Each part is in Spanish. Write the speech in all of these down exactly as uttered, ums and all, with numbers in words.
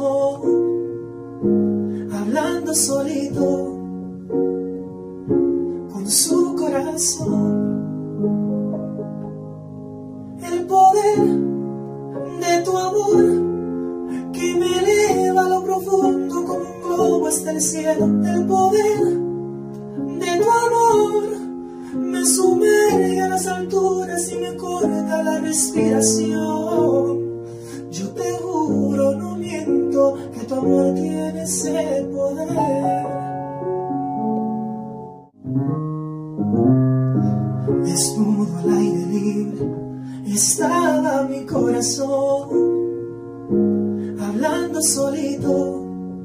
corazón, hablando solito con su corazón. El poder de tu amor que me eleva a lo profundo como un globo hasta el cielo. El poder de tu amor me sumerge a las alturas y me corta la respiración. Yo te juro, no miento, que tu amor tiene ese poder. Desnudo al aire libre estaba mi corazón, hablando solito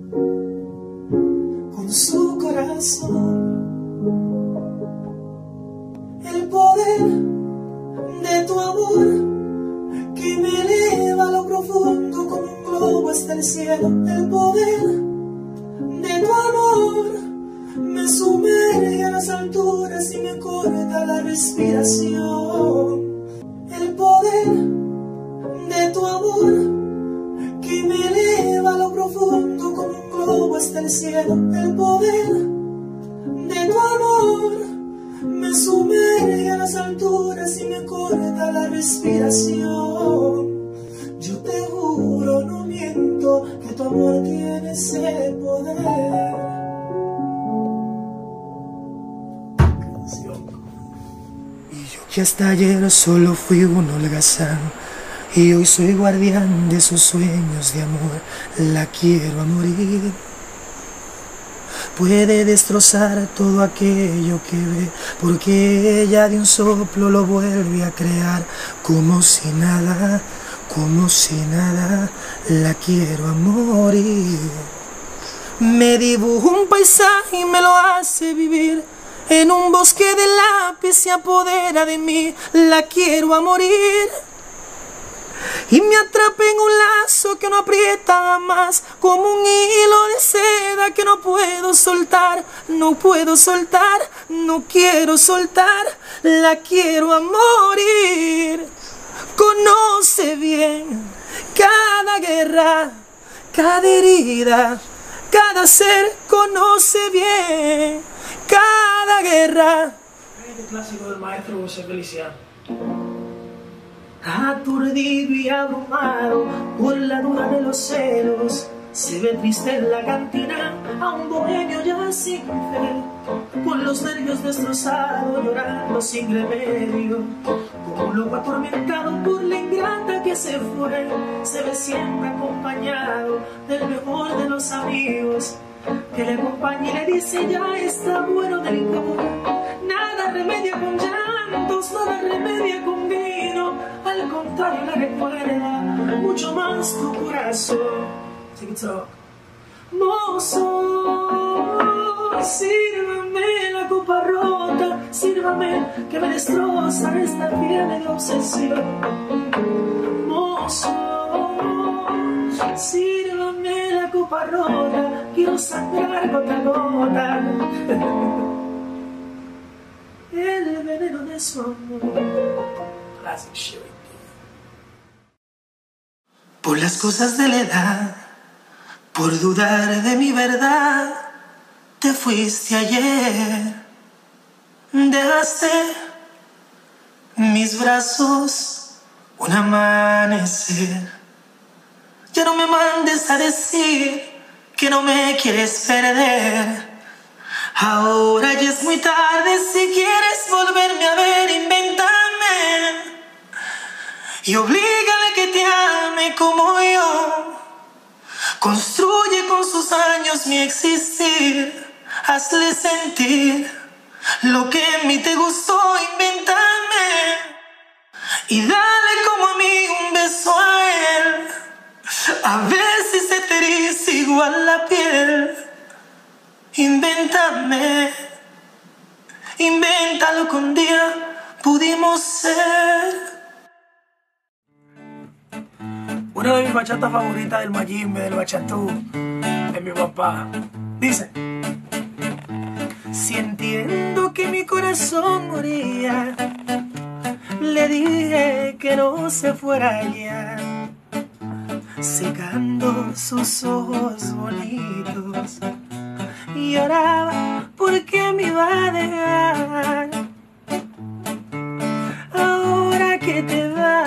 con su corazón. El poder de tu amor que me eleva a lo profundo como un globo hasta el cielo. El poder de tu amor me sumerge a las alturas y me corta la respiración. El poder de tu amor que me eleva a lo profundo como un globo hasta el cielo. El poder de tu amor me sumerge a las alturas y me corta la respiración. Yo te juro, no miento, que tu amor tiene ese poder. Y yo que hasta ayer solo fui un holgazán, y hoy soy guardián de sus sueños de amor. La quiero a morir. Puede destrozar todo aquello que ve, porque ella de un soplo lo vuelve a crear. Como si nada, como si nada, la quiero a morir. Me dibuja un paisaje y me lo hace vivir. En un bosque de lápiz se apodera de mí. La quiero a morir. Y me atrapa en un lazo que no aprieta más, como un hilo de seda que no puedo soltar. No puedo soltar, no quiero soltar. La quiero a morir. Conoce bien cada guerra, cada herida, cada ser. Conoce bien cada guerra. Este clásico del maestro José Feliciano. Aturdido y abrumado por la duda de los celos, se ve triste en la cantina a un bohemio ya sin fe, con los nervios destrozados, llorando sin remedio. Como un loco atormentado por la ingrata que se fue, se ve siempre acompañado del mejor de los amigos, que le acompaña y le dice: ya está bueno del licor. Nada remedia con llantos, nada remedia con vino. Al contrario, la recuerda mucho más tu corazón. Mozo, sírvame la copa rota, sírvame que me destroza esta fiebre de obsesión. Mozo, sírvame la copa rota, quiero sangrar gota a gota el veneno de su amor. Classic shit. Por las cosas de la edad, por dudar de mi verdad, te fuiste ayer. Dejaste mis brazos un amanecer. Ya no me mandes a decir que no me quieres perder. Ahora ya es muy tarde, si quieres volverme a ver, invéntame y oblígale que te ame como yo. Construye con sus años mi existir, hazle sentir lo que en mí te gustó, invéntame y dale como a mí un beso a él, a ver si se te eriza igual la piel. Invéntame, invéntalo que un día pudimos ser. Una de mis bachatas favoritas del Mayimbe, del bachatú, de mi papá, dice: si entiendo que mi corazón moría, le dije que no se fuera ya. secando sus ojos bonitos. Lloraba porque me iba a dejar. Ahora que te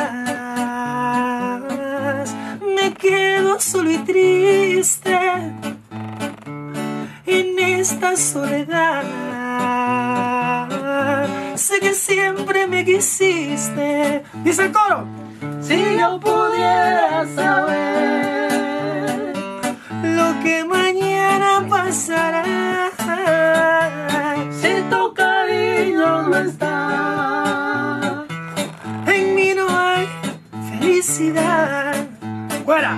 vas, me quedo solo y triste en esta soledad. Sé que siempre me quisiste. Dice el coro. Si yo pudiera saber lo que mañana pasará, si tu cariño no está, en mí no hay felicidad. ¡Fuera!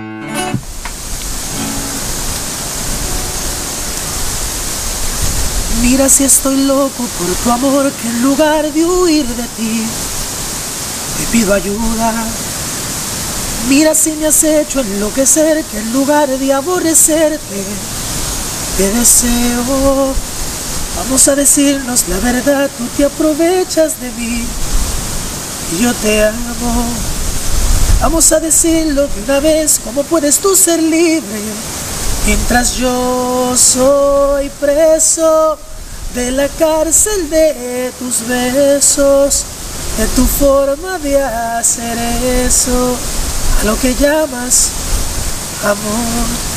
Mira si estoy loco por tu amor, que en lugar de huir de ti te pido ayuda. Mira si me has hecho enloquecer, que en lugar de aborrecerte te deseo. Vamos a decirnos la verdad, tú te aprovechas de mí y yo te amo. Vamos a decirlo de una vez, ¿cómo puedes tú ser libre mientras yo soy preso de la cárcel de tus besos, de tu forma de hacer eso, a lo que llamas amor?